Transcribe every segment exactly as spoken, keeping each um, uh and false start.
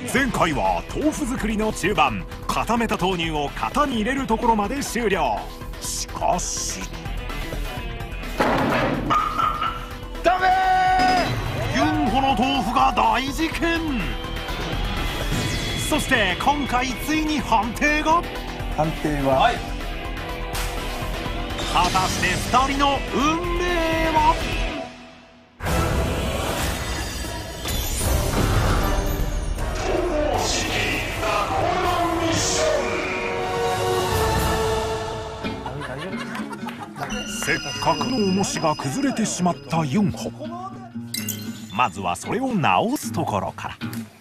前回は豆腐作りの中盤、固めた豆乳を型に入れるところまで終了。しかしダメー！ユンホの豆腐が大事件。そして今回ついに判定が。 判定は、 はい、 果たしてふたりの運命は。せっかくの重しが崩れてしまったユンホ。まずはそれを直すところから。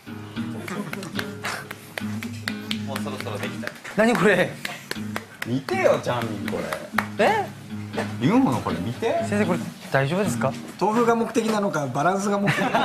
もうそろそろできた。 何これ。 見てよチャンミンこれ。 え、 ユンホのこれ見て。 先生これ大丈夫ですか。 豆腐が目的なのかバランスが目的なの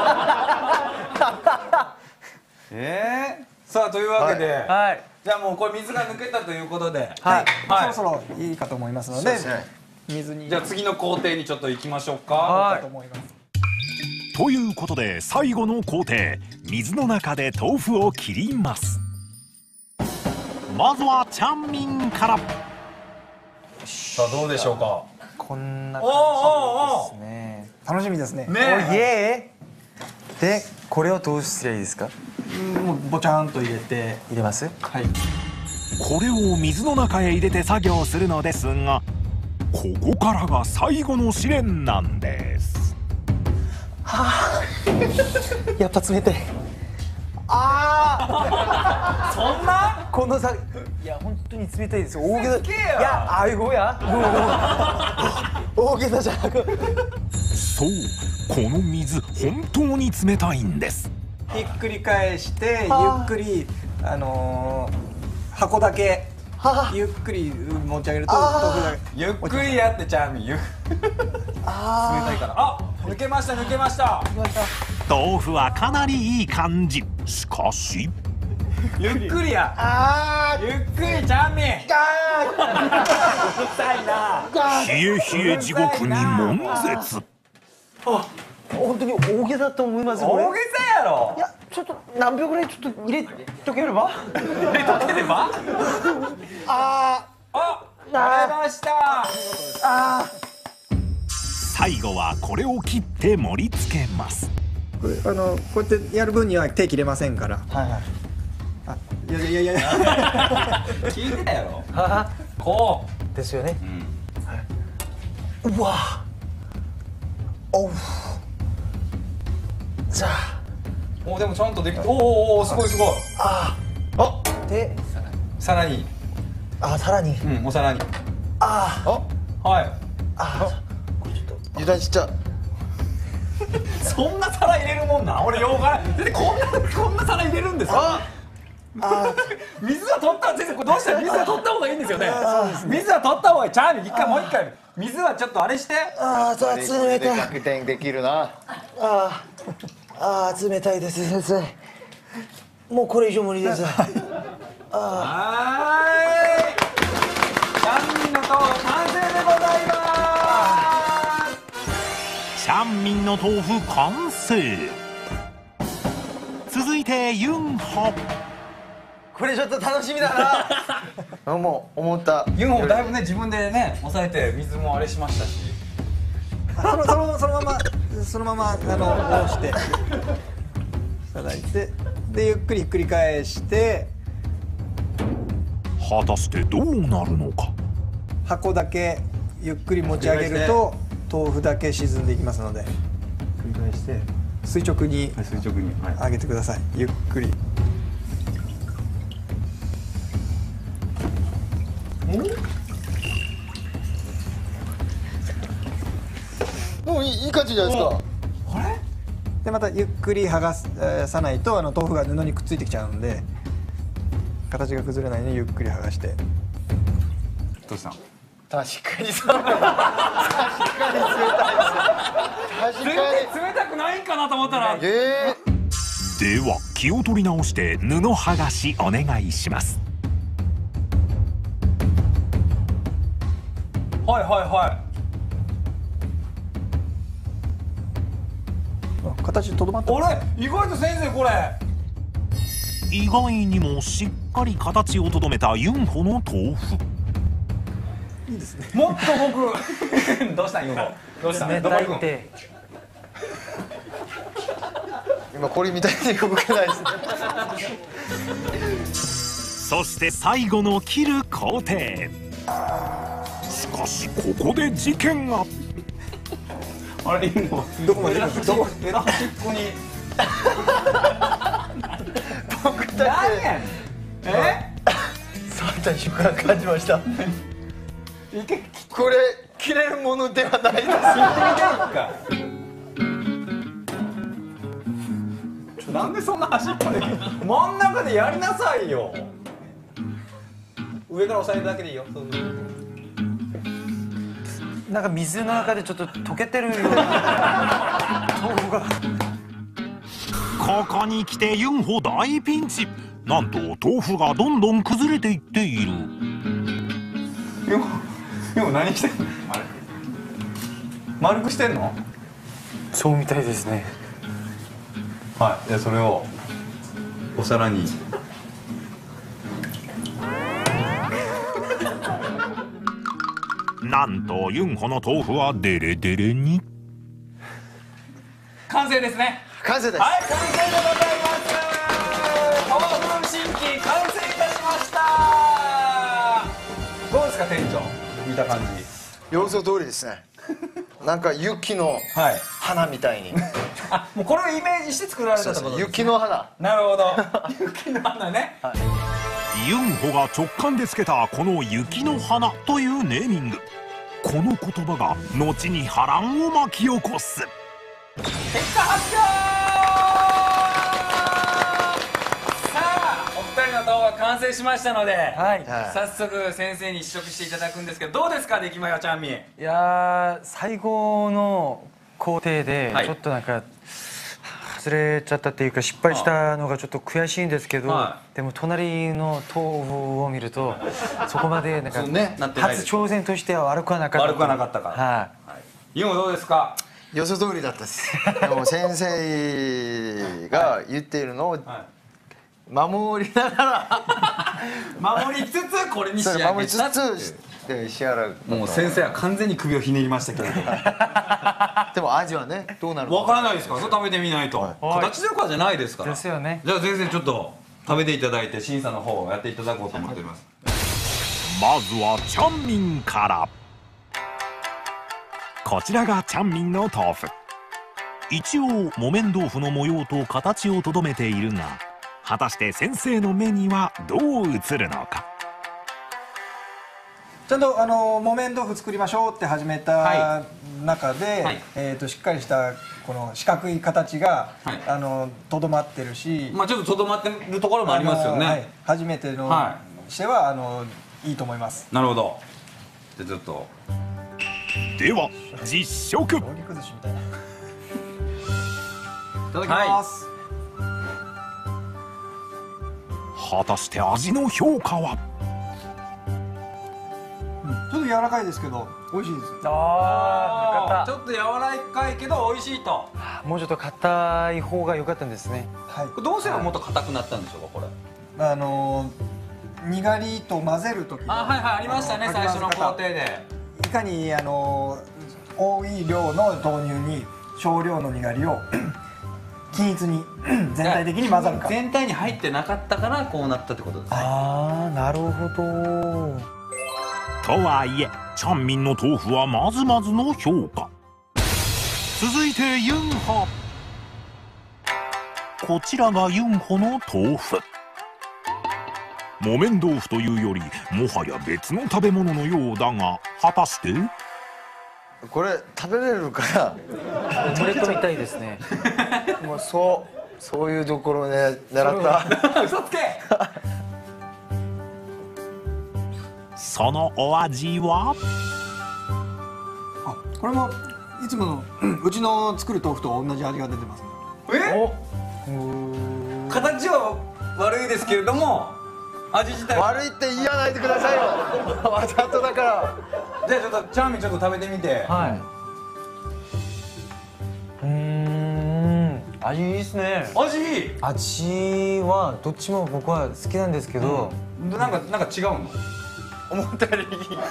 かえー、さあというわけで、はい、 はい、 じゃあもうこれ水が抜けたということで、 はい、 はい、 そろそろいいかと思いますので、水に。 じゃあ次の工程にちょっと行きましょうか。 はい、と思います。 ということで最後の工程、水の中で豆腐を切ります。まずはチャンミンから。 さあどうでしょうか。 こんな感じですね。 楽しみですね。 ねおいえー。でこれをどうすりゃいいですか。 もうぼちゃんと入れて。 入れます。 はい。 これを水の中へ入れて作業するのですが、ここからが最後の試練なんです。 はあ、やっぱ冷たい。ああそんなこのさ、いや本当に冷たいですよ。大げさ。いやあいごや大げさじゃなく。 そう、この水本当に冷たいんです。 ひっくり返してゆっくりあのー、箱だけゆっくり持ち上げると豆腐がゆっくりやってチャンミンゆ冷たいから。あ、抜けました抜けました。 豆腐はかなりいい感じ。しかしゆっくりや。あゆっくりチャンミン。うるさいな。 冷え冷え地獄に悶絶。 あ、本当に大げさと思います。これ大げさやろ。 いやちょっと何秒ぐらいちょっと入れとければ。 入れとければ。 ああ、慣れました。 あ最後はこれを切って盛り付けます。 これあのこうやってやる分には手切れませんから。 はいはい。 あ、いやいやいやいや聞いてたやろ。 はこうですよね。 う。うん。 うわ。おう。じゃあ。 お、でもちゃんとできた。おおお、すごいすごい。 ああ。あ。で。 さらに。 あ、さらに。 うん、お皿に。 ああ。はい。 あ。これちょっと。 油断しちゃう。 そんな皿入れるもんな。俺ようがない。こんなこんな皿入れるんですか。 あ水は取った先生これどうしたら水は取った方がいいんですよね。水は取った方がいい。チャーミン一回もう一回水はちょっとあれして。 ああ、そう冷たい。 逆転できるな。 ああ、ああ冷たいです先生。もうこれ以上無理です。ああ。 はーい。チャンミンの豆腐完成でございます。 チャンミンの豆腐完成。続いてユンホ。 これちょっと楽しみだな。 もう思った。 ユンホだいぶね自分でね抑えて水もあれしましたし。 そのそのそのままそのままあの押していただいて、でゆっくりひっくり返して、 果たしてどうなるのか。 箱だけゆっくり持ち上げると豆腐だけ沈んでいきますので、繰り返して垂直に垂直に上げてください。ゆっくり。 もういいいい感じじゃないですか。 あれ？ でまたゆっくり剥がす、えー、さないとあの豆腐が布にくっついてきちゃうので、形が崩れないようにゆっくり剥がして。 どうしたの？ 確かにそう。確かに冷たいです。確かに。 全然冷たくないんかなと思ったら。 えでは気を取り直して布剥がしお願いします。 はいはいはい。 形とどまってます。 あれ意外と先生これ意外にもしっかり形をとどめたユンホの豆腐。 もっと僕どうしたんユンホどうしたん冷どこ行くんたいって今これみたいに動けないです。 そして最後の切る工程。しかしここで事件が。 あれユンホどこまで行くの？どこ？ 枝端っこに僕だ何けやねんえ触った瞬間感じました。これ切れるものではないです。 なんでそんな端っこで真ん中でやりなさいよ。上から押さえるだけでいいよ。そうそうなんか水の中でちょっと溶けてるような豆腐が。 ここに来てユンホ大ピンチ。なんと豆腐がどんどん崩れていっている。 ユンホユンホ何してんの？丸くしてんの？ そうみたいですね。 はい。でそれをお皿に。 なんとユンホの豆腐はデレデレに。 完成ですね。 完成です。 はい、完成でございます。豆腐新規完成いたしました。どうですか店長？見た感じ。 予想通りですね。なんか雪のはい。 花みたいに。 あ、もうこれをイメージして作られたってことですね。 雪の花。 なるほど。雪の花ね。 ユンホが直感でつけたこの雪の花というネーミング。この言葉が後に波乱を巻き起こす。 結果発表。さあ、お二人の動画完成しましたので、 はい。 はい早速先生に試食していただくんですけど、どうですか出来まよちゃんみ。 いやー最後の工程ではいちょっとなんか外れちゃったっていうか失敗したのがちょっと悔しいんですけど、 はでも隣の豆腐を見るとそこまでなんかそうねなってないです初挑戦としては悪くはなかった。 悪くはなかったからはい。 ユンホどうですか？ 予想通りだったです。でも先生が言っているのをは守りながら、 い。守りつつこれに仕それ守りつ上げた。 つで仕上がる。 もう先生は完全に首をひねりましたけれども。 でも味はねどうなるかわからないですから、それ食べてみないと。 はい形とかじゃないですから。 ですよね。 じゃあ先生ちょっと食べていただいて審査の方をやっていただこうと思っております。 まずはチャンミンから。こちらがチャンミンの豆腐。一応木綿豆腐の模様と形をとどめているが、果たして先生の目にはどう映るのか。 ちゃんとあの木綿豆腐作りましょうって始めたは中で、 はいえーとしっかりしたこの四角い形が、 はいあのとどまってるし、 まあちょっととどまってるところもありますよあのはいね。 初めてのはしてはあのいいと思います。 なるほど。じゃあちょっと。 では実食。 料理崩しみたいな。いただきます。 果たして味の評価は。 ちょっと柔らかいですけど美味しいです。 ああ、よかっちょっと柔らかいけど美味しいと。 た。もうちょっと硬い方が良かったんですね。 はい。 これどうすればもっと硬くなったんでしょうかこれ。 あのにがりと混ぜる時のあ、はいはい、ありましたねあの最初の工程かき混ぜで。 方いかにあの多い量の豆乳に少量のにがりを均一に全体的に混ざるか。 全体に入ってなかったからこうなったってことですね。 ああ、なるほど。 とはいえチャンミンの豆腐はまずまずの評価。続いてユンホ。こちらがユンホの豆腐。木綿豆腐というよりもはや別の食べ物のようだが、果たしてこれ食べれるからオムレットみたいですね。 もうそうそういうところね狙った嘘つけ。 そのお味は。 あ、これもいつものうちの作る豆腐と同じ味が出てますね。 え？形は悪いですけれども味自体は。 悪いって言わないでくださいよわざとだからじゃあちょっとチャーミンちょっと食べてみて。 はい。うーん。 味いいっすね。 味いい。 味はどっちも僕は好きなんですけど、 なんかなんか違うの？ 思ったより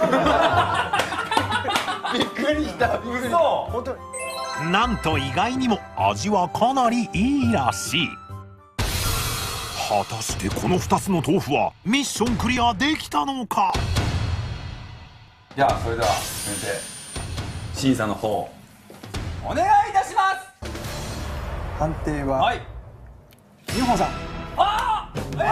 びっくりした。 嘘。 本当になんと意外にも味はかなりいいらしい。果たしてこのふたつの豆腐はミッションクリアできたのか。 じゃあそれでは先生、審査の方お願いいたします。 判定は、 はい。 ユーホンさん。 ああ、え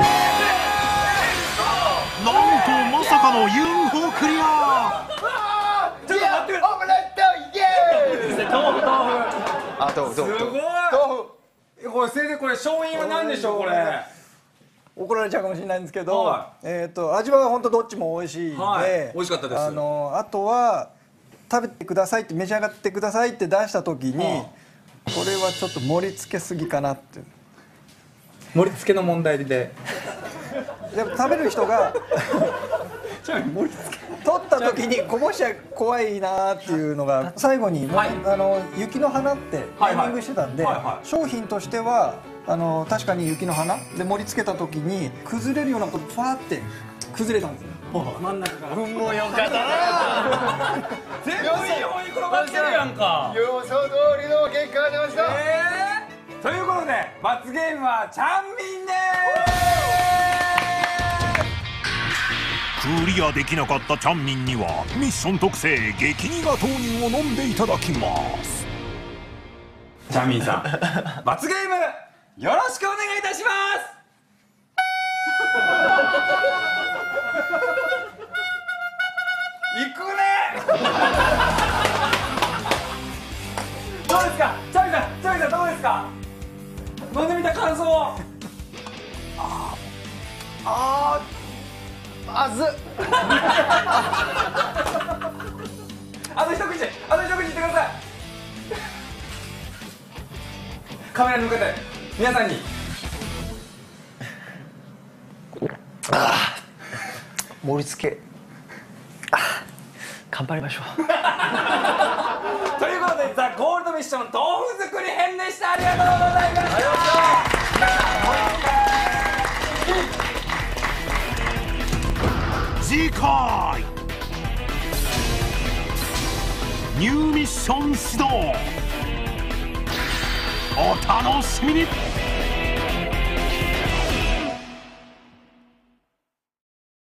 なんとまさかの ユーフォー クリア。 ー、ちょっと待ってくれ。 オムレットイエーイ。 豆腐豆腐。 あ、豆腐すごい。 豆腐。豆腐。 これ先生、これ勝因は何でしょうこれ。 怒られちゃうかもしれないんですけど、 はえっと味は本当どっちも美味しいんで、 はい美味しかったですあのあとは食べてくださいって召し上がってくださいって出した時に、 はこれはちょっと盛り付けすぎかなって。 盛り付けの問題で。 でも食べる人が取った時にこぼしちゃ怖いなっていうのが最後に、 はいあの雪の花ってネはいはいーミングしてたんで、 はいはい商品としてはあの確かに雪の花で盛り付けた時に崩れるようなことファーって崩れたんですよ。真ん中から。 運も良かったな。 全部いい方に転がってるやんか。 予想通りの結果が出ました。 えー、ということで罰ゲームはチャンミンでクリアできなかったチャンミンにはミッション特製激苦豆乳を飲んでいただきます。 チャンミンさん罰ゲームよろしくお願いいたします。いくね。どうですかチャンミンさん、チャンミンさんどうですか、飲んでみた感想を。 ああ、まずっ。 あと一口、あと一口いってください。カメラに向けて皆さんに。 盛り付け頑張りましょう。 ということでザ・ゴールドミッション豆腐作り編でした。ありがとうございました。 次回ニューミッション始動、お楽しみに。